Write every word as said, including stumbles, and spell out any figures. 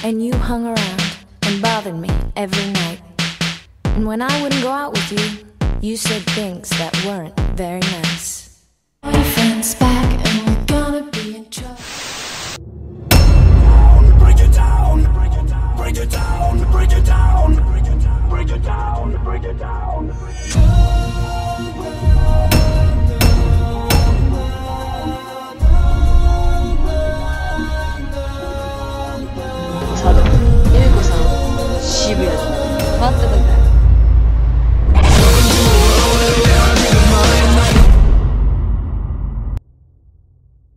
And you hung around and bothered me every night. And when I wouldn't go out with you, you said things that weren't very nice. Boyfriend's back and we're gonna be in trouble. Break it down, break it down, break it down, break it down, break it down, break it down, break it down. さだ、ゆうこさん、渋谷で待ってたから。